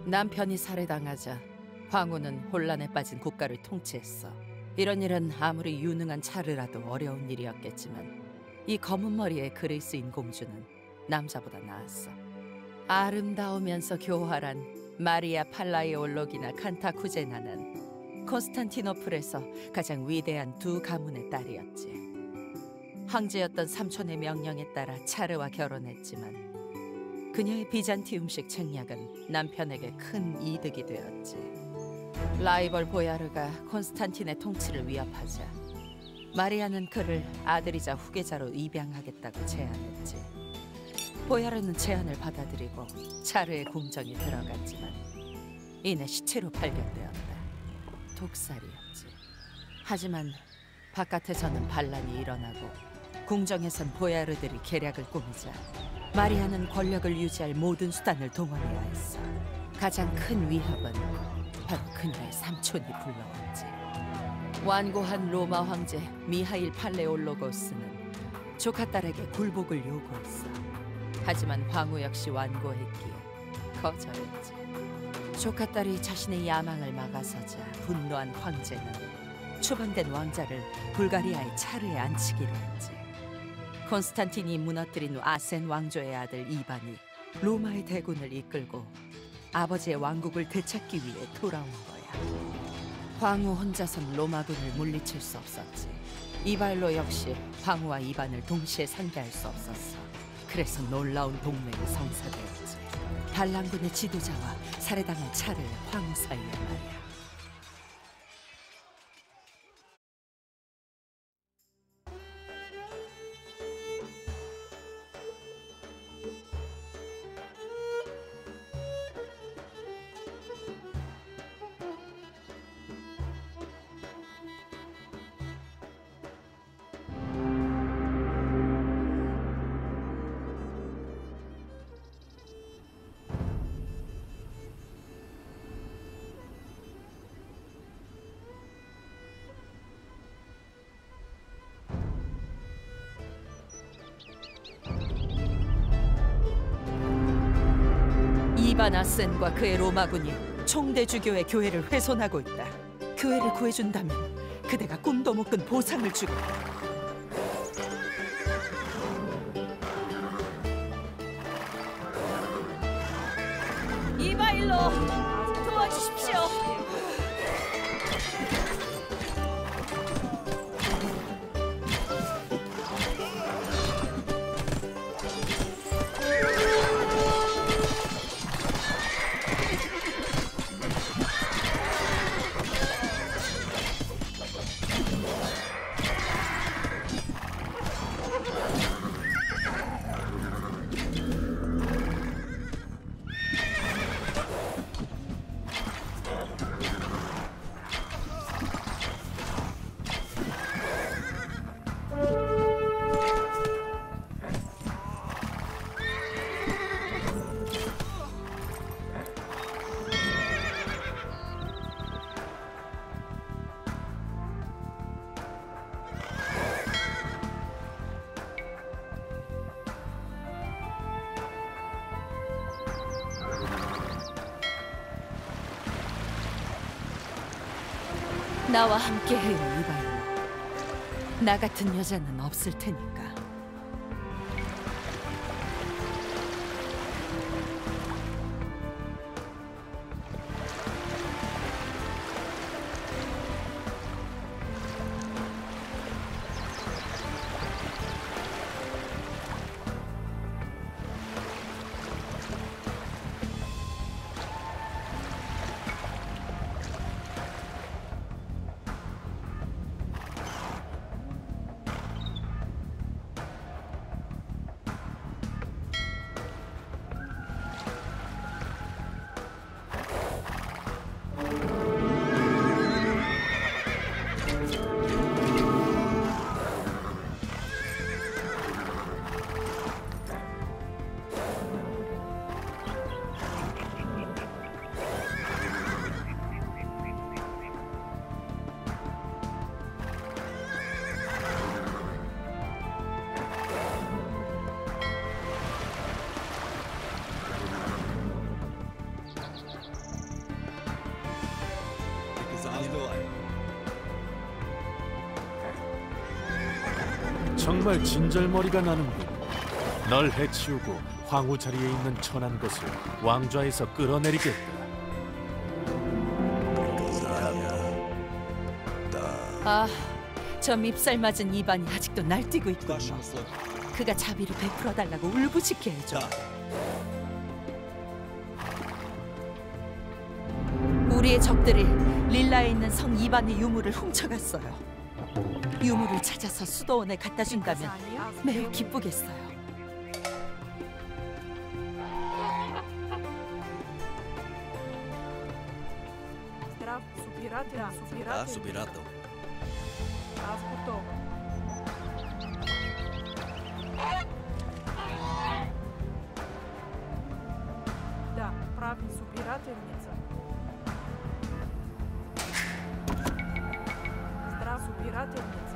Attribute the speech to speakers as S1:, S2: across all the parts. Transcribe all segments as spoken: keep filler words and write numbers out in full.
S1: 남편이 살해당하자 황후는 혼란에 빠진 국가를 통치했어. 이런 일은 아무리 유능한 차르라도 어려운 일이었겠지만 이 검은 머리의 그리스인 공주는 남자보다 나았어. 아름다우면서 교활한 마리아 팔라이올로기나 칸타쿠제나는 콘스탄티노플에서 가장 위대한 두 가문의 딸이었지. 황제였던 삼촌의 명령에 따라 차르와 결혼했지만 그녀의 비잔티움식 책략은 남편에게 큰 이득이 되었지. 라이벌 보야르가 콘스탄틴의 통치를 위협하자 마리아는 그를 아들이자 후계자로 입양하겠다고 제안했지. 보야르는 제안을 받아들이고 차르의 궁정에 들어갔지만 이내 시체로 발견되었다. 독살이었지. 하지만 바깥에서는 반란이 일어나고 궁정에선 보야르들이 계략을 꾸미자 마리아는 권력을 유지할 모든 수단을 동원해야 했어. 가장 큰 위협은 바로 그녀의 삼촌이 불러왔지. 완고한 로마 황제 미하일 팔레올로고스는 조카 딸에게 굴복을 요구했어. 하지만 황후 역시 완고했기에 거절했지. 조카 딸이 자신의 야망을 막아서자 분노한 황제는 추방된 왕자를 불가리아의 차르에 안치기로 했지. 콘스탄틴이 무너뜨린 후 아센 왕조의 아들 이반이 로마의 대군을 이끌고 아버지의 왕국을 되찾기 위해 돌아온 거야. 황후 혼자선 로마군을 물리칠 수 없었지. 이발로 역시 황후와 이반을 동시에 상대할 수 없었어. 그래서 놀라운 동맹이 성사되었지. 반란군의 지도자와 살해당한 차르의 황후 사이에 말이야. 이반 아센과 그의 로마군이 총대주교의 교회를 훼손하고 있다. 교회를 구해준다면 그대가 꿈도 못 꾼 보상을 주겠다. 이바일로 도와주십시오. 나와 함께해요, 이바일로. 나 같은 여자는 없을 테니까.
S2: 정말 진절머리가 나는군. 널 해치우고 황후 자리에 있는 천한 것을 왕좌에서 끌어내리겠다.
S1: 아, 저 밉살 맞은 이반이 아직도 날뛰고 있군요. 그가 자비를 베풀어달라고 울부짖게 해줘. 우리의 적들이 릴라에 있는 성 이반의 유물을 훔쳐갔어요. 유물을 찾아서 수도원에 갖다 준다면 매우 기쁘겠어요.
S3: Да, Субирател.
S4: Аз готова. Да, прави собирателница. Здрав, собирателница.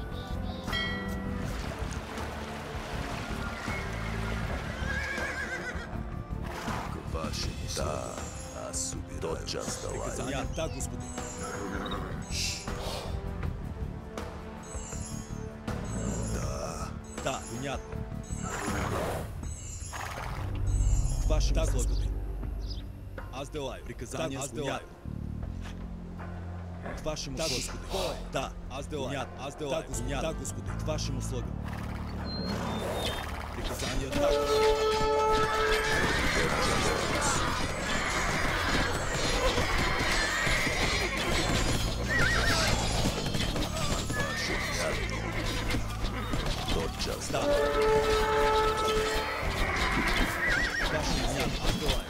S3: Ваши, да, аз собираю. Тотчас давай. Да, господин. Да, понятно. Вашим да, Господи. Аз делаю. Приказания аз делаю. К вашим да, Господи. Да, аз делаю. Понятно. Аз делаю. Да, да, Господи. К вашим услугам. Приказания да. Тотчас да. Ваши меня отдавай.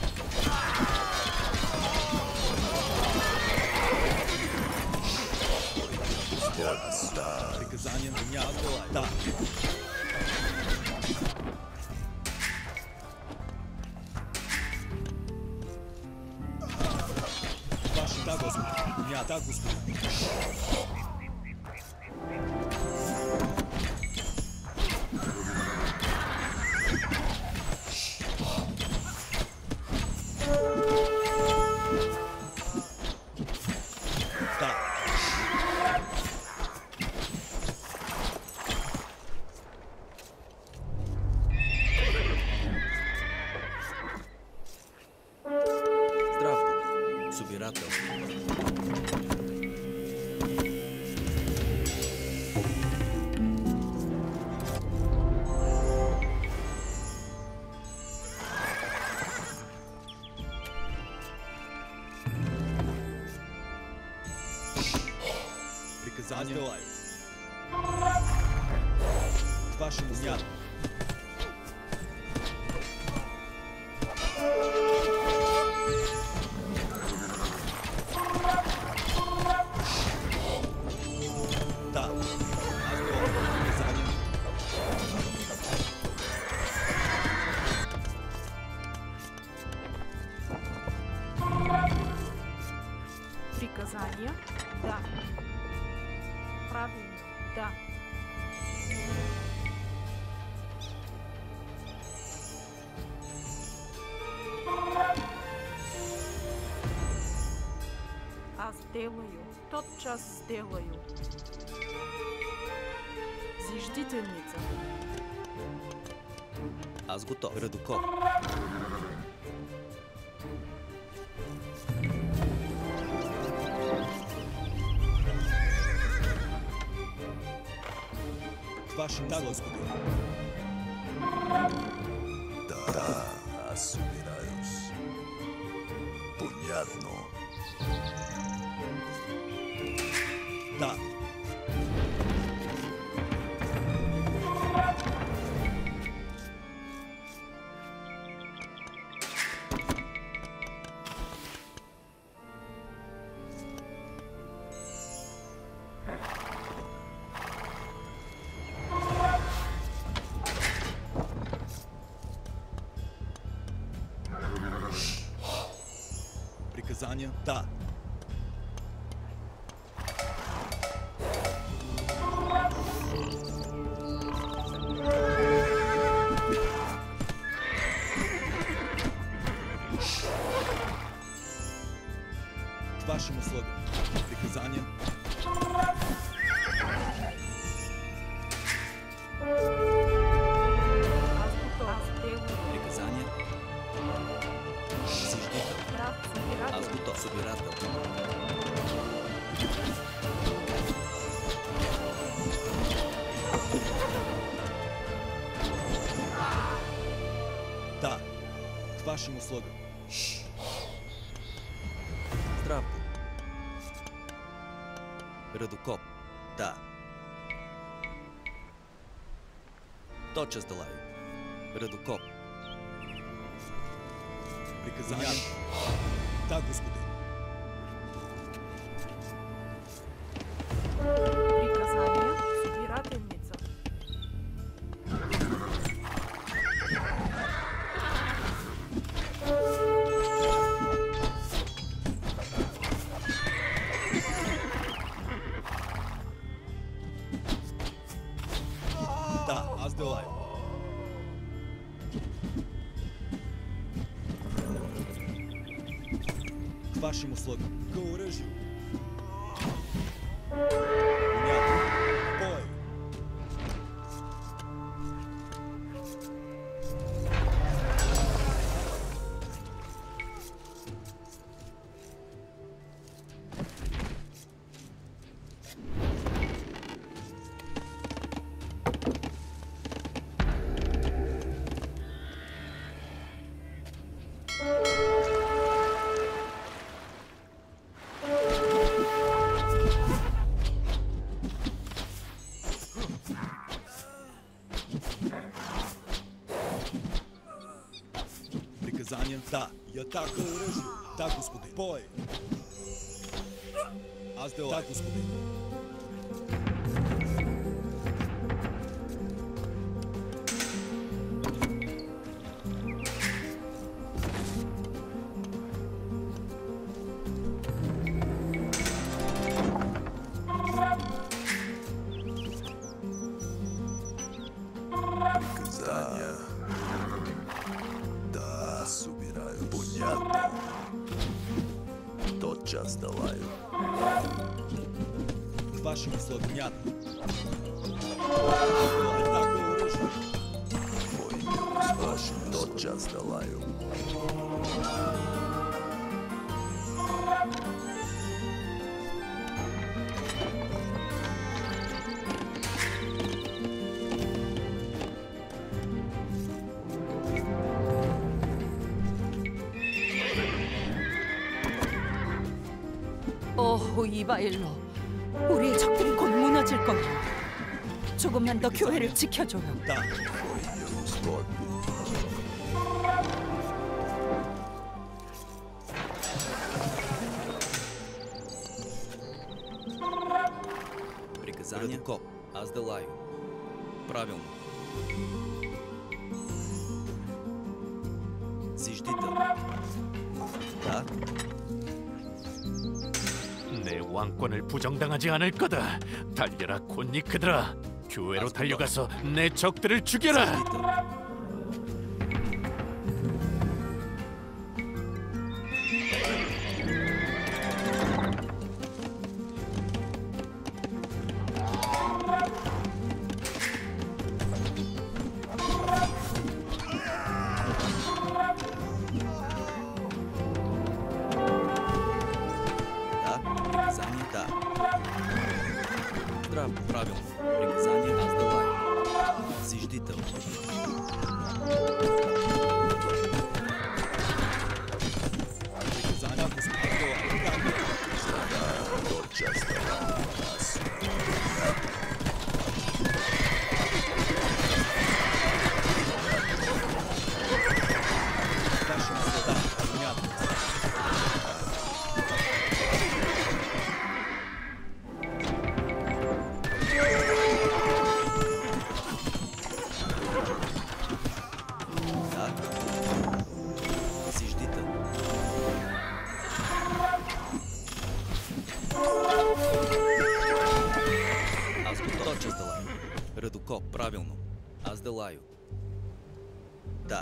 S3: Да. Приказания меня отдавай. Да. Ваши да, Господи. Меня да, Господи. Собирател. Приказания делаю. К вашему дню.
S4: Приказания? Да. Правильно, да. Аз делаю, тотчас сделаю. Зиждителница.
S3: Аз готов. Радоков. Вашим да, Господи. Да, да, аз собираюсь. Понятно. Да. Приказания? Да. К вашим услугам. Приказания? С вашим услугам.
S5: Здравко. Ръдокоп. Да. Тотчас Далай. Ръдокоп.
S3: Приказания. Да, господин.
S4: Приказания. Собирателница.
S3: Да, аз делаю. К вашим услугам. К оръжию. Понятно. Бой. Приказания. Да. И атака оръжие. Да, господин. Бой. Аз делаю. Да, господин.
S6: Приказания. Да, собираю. Понятно. Тотчас Далаю.
S3: К вашим услугам. Понятно. Аз делаю. Атака оръжие.
S6: Твой мир с вашим. Тотчас Далаю.
S1: 오, 이바일로. 우리의 적들이 곧 무너질 거야. 조금만 더 교회를 지켜줘요.
S3: Да.
S6: Твой мир с Господь.
S5: Приказания. Ръдокоп. Аз Далаю. Правилно. Зиждител. Да.
S2: 내 왕권을 부정당하지 않을 거다. 달려라 콘니크들아. 교회로 달려가서 내 적들을 죽여라.
S5: Зиждител. Да. Приказание. Да. Здраво. Правилно. Приказание. Аз Далаю. Зиждител.
S3: Приказания. Да, господин.
S6: Тотчас Далаю. Нас.
S3: К вашим услугам. Понятно.
S5: Да. Зиждител. Аз го точа с Далаю. Ръдокоп. Правилно. Аз Далаю. Да.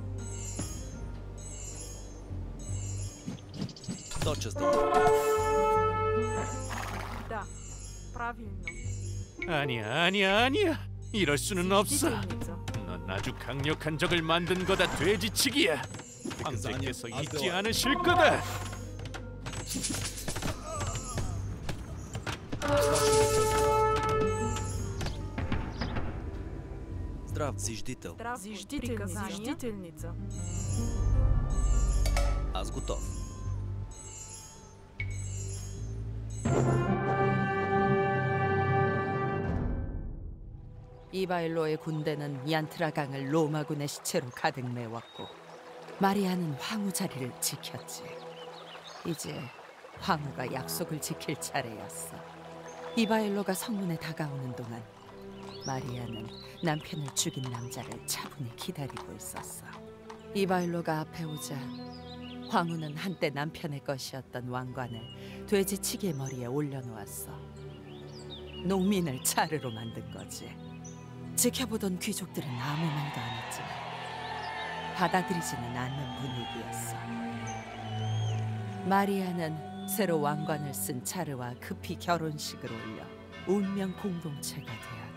S5: Точа с Далаю.
S4: Да. Правильно.
S2: 아니야, 아니야, 아니야. 이럴 수는 없어.
S4: Зиждителница.
S2: 넌 아주 강력한 적을 만든 거다, 돼지치기야. 황제께서 잊지 않으실 거다.
S5: Здрав, зиждител.
S4: Зиждителница. Зиждителница.
S5: Аз готов.
S1: 이바일로의 군대는 얀트라강을 로마군의 시체로 가득 메웠고 마리아는 황후 자리를 지켰지. 이제 황후가 약속을 지킬 차례였어. 이바일로가 성문에 다가오는 동안 마리아는 남편을 죽인 남자를 차분히 기다리고 있었어. 이바일로가 앞에 오자 황후는 한때 남편의 것이었던 왕관을 돼지치기의 머리에 올려놓았어. 농민을 차르로 만든 거지. 지켜보던 귀족들은 아무 말도 안 했지만 받아들이지는 않는 분위기였어. 마리아는 새로 왕관을 쓴 차르와 급히 결혼식을 올려 운명 공동체가 되었지.